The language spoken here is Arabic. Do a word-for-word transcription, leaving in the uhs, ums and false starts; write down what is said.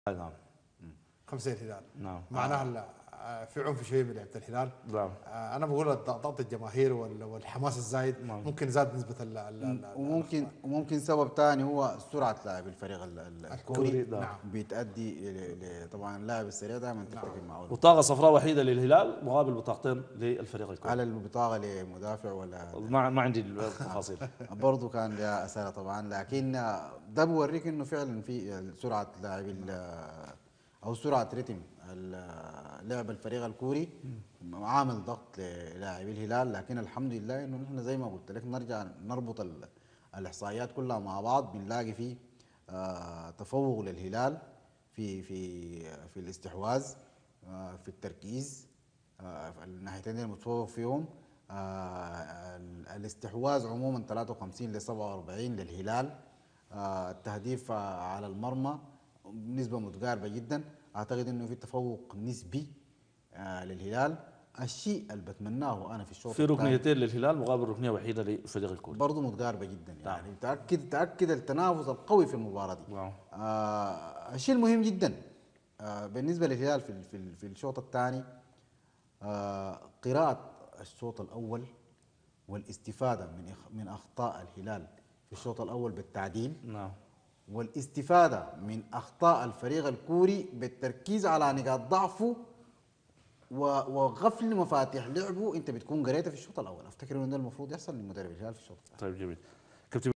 نعم. خمسة الهلال. نعم. معناها في عنف شويه من لعيبه الهلال. نعم. انا بقول ضغط الجماهير والحماس الزايد نعم. ممكن زاد نسبه ال ال وممكن وممكن سبب ثاني هو سرعه لاعب الفريق الكوري. نعم. بتؤدي طبعا اللاعب السريع دائما تتفق معه. بطاقه صفراء وحيده للهلال مقابل بطاقتين للفريق الكوري. على البطاقه لمدافع ولا ما ما عندي التفاصيل. برضه كان لها اسئله طبعا، لكن ده بوريك انه فعلا في سرعه لاعب او سرعه رتم لعب الفريق الكوري عامل ضغط للاعبي الهلال. لكن الحمد لله انه نحن زي ما قلت لك نرجع نربط الاحصائيات كلها مع بعض، بنلاقي في آه تفوق للهلال في في في الاستحواذ، آه في التركيز، آه في الناحيتين المتفوق فيهم. آه الاستحواذ عموما ثلاثة وخمسين ل سبعة وأربعين للهلال. آه التهديف آه على المرمى بنسبة متقاربة جدا. اعتقد انه في تفوق نسبي آه للهلال. الشيء اللي بتمناه انا في الشوط في ركنيتين للهلال مقابل ركنيه وحيده للفريق الكوري برضه متقاربه جدا، يعني نعم. تاكد تاكد التنافس القوي في المباراه دي. نعم. آه الشيء المهم جدا آه بالنسبه للهلال في في, في الشوط الثاني آه قراءه الشوط الاول والاستفاده من من اخطاء الهلال في الشوط الاول بالتعديل. نعم. والاستفاده من اخطاء الفريق الكوري بالتركيز على نقاط ضعفه وغفل مفاتيح لعبه. انت بتكون قريتها في الشوط الاول. افتكر انه ده المفروض يحصل لمدرب الهلال في الشوط الثاني. طيب جميل.